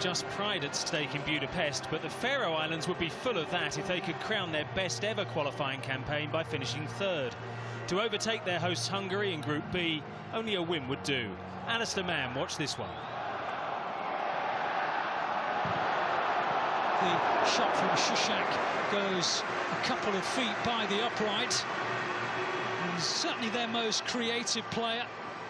just pride at stake in Budapest, but the Faroe Islands would be full of that if they could crown their best ever qualifying campaign by finishing third. To overtake their hosts Hungary in Group B, only a win would do. Alistair Mann, watch this one. The shot from Shishak goes a couple of feet by the upright. He's certainly their most creative player.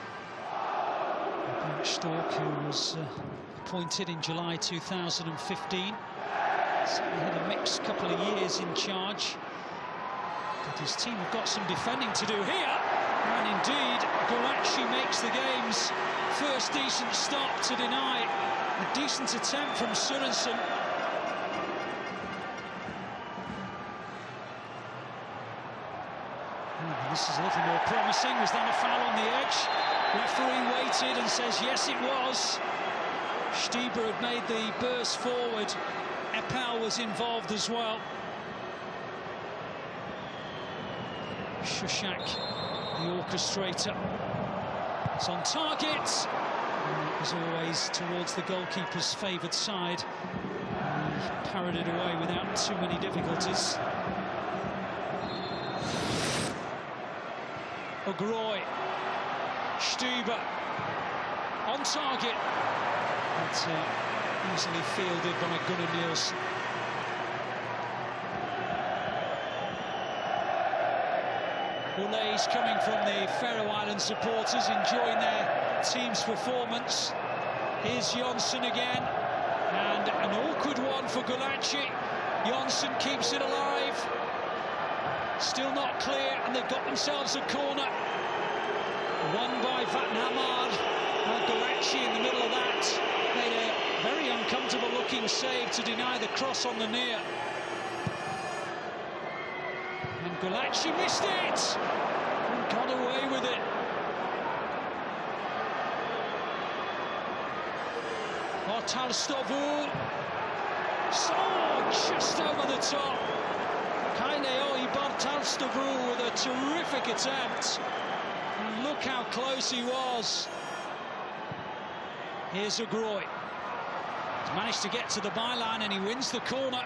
Bernd Storck, who was appointed in July 2015. Certainly had a mixed couple of years in charge. But his team have got some defending to do here. And indeed, Gulácsi makes the game's first decent stop to deny a decent attempt from Sørensen. This is a little more promising. Was that a foul on the edge? Referee waited and says yes, it was. Stieber had made the burst forward. Eppel was involved as well. Shishak, the orchestrator, is on target. And it was always towards the goalkeeper's favoured side. He parried it away without too many difficulties. Ogroy, Stieber, on target. That's easily fielded by Gunnar Nielsen. Olays coming from the Faroe Island supporters, enjoying their team's performance. Here's Jonsson again, and an awkward one for Gulácsi. Jonsson keeps it alive. Still not clear, and they've got themselves a corner. Won by Vatnhamar. Gulácsi in the middle of that made a very uncomfortable looking save to deny the cross on the near. And Gulácsi missed it and got away with it. Bartalstovul. So just over the top. Kaineo Bartalstovul with a terrific attempt. And look how close he was. Here's Ogroy. He's managed to get to the byline and he wins the corner.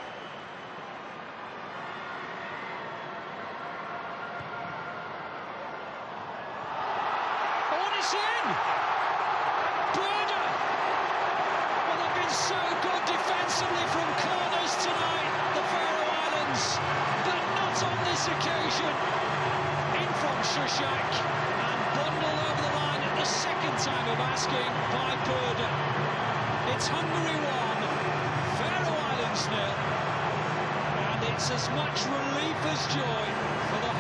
Oh, and it's in! Börde! Well, they've been so good defensively from corners tonight, the Faroe Islands, but not on this occasion. In from Shishak and bundled over the line at the second time of asking by Börde. It's Hungary 1, Faroe Islands 0, and it's as much relief as joy for the